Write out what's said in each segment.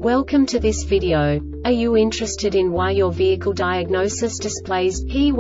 Welcome to this video. Are you interested in why your vehicle diagnosis displays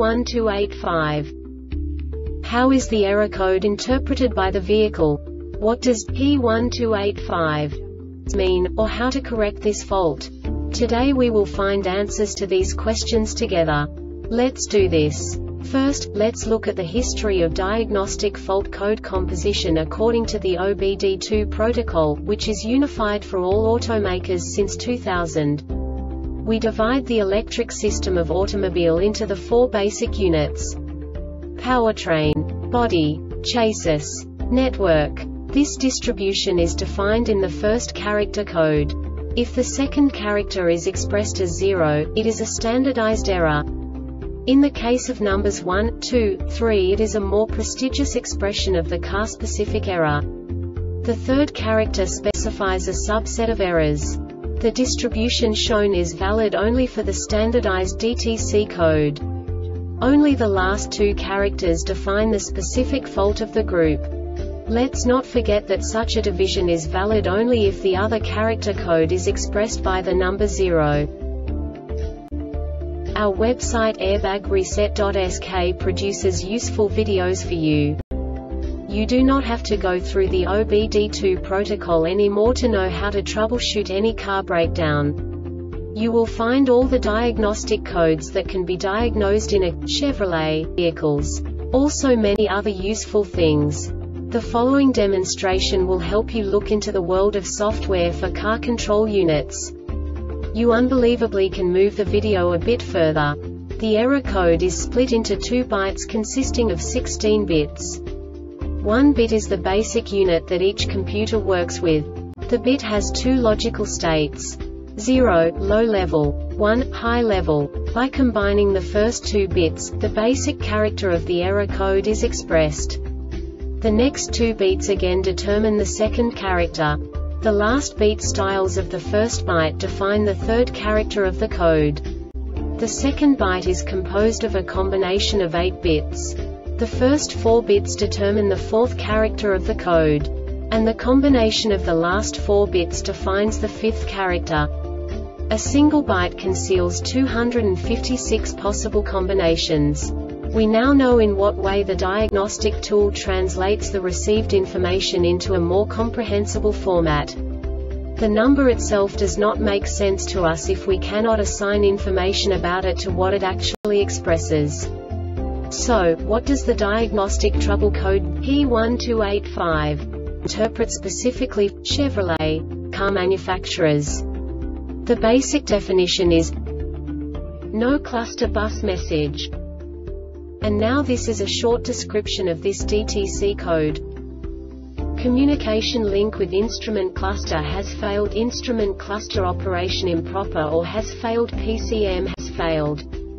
P1285? How is the error code interpreted by the vehicle? What does P1285 mean, or how to correct this fault? Today we will find answers to these questions together. Let's do this. First, let's look at the history of diagnostic fault code composition according to the OBD2 protocol, which is unified for all automakers since 2000. We divide the electric system of automobile into the four basic units: powertrain, body, chassis, network. This distribution is defined in the first character code. If the second character is expressed as 0, it is a standardized error. In the case of numbers 1, 2, 3, it is a more prestigious expression of the car-specific error. The third character specifies a subset of errors. The distribution shown is valid only for the standardized DTC code. Only the last two characters define the specific fault of the group. Let's not forget that such a division is valid only if the other character code is expressed by the number 0. Our website airbagreset.sk produces useful videos for you. You do not have to go through the OBD2 protocol anymore to know how to troubleshoot any car breakdown. You will find all the diagnostic codes that can be diagnosed in a Chevrolet vehicles. Also many other useful things. The following demonstration will help you look into the world of software for car control units. You unbelievably can move the video a bit further. The error code is split into 2 bytes consisting of 16 bits. 1 bit is the basic unit that each computer works with. The bit has 2 logical states: 0, low level, 1, high level. By combining the first 2 bits, the basic character of the error code is expressed. The next 2 beats again determine the second character. The last beat styles of the first byte define the third character of the code. The second byte is composed of a combination of 8 bits. The first 4 bits determine the fourth character of the code. And the combination of the last 4 bits defines the fifth character. A single byte conceals 256 possible combinations. We now know in what way the diagnostic tool translates the received information into a more comprehensible format. The number itself does not make sense to us if we cannot assign information about it to what it actually expresses. So, what does the diagnostic trouble code P1285 interpret specifically for Chevrolet car manufacturers? The basic definition is no cluster bus message. And now this is a short description of this DTC code. Communication link with instrument cluster has failed. Instrument cluster operation improper or has failed. PCM has failed.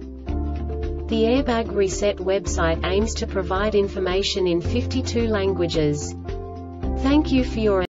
The Airbag Reset website aims to provide information in 52 languages. Thank you for your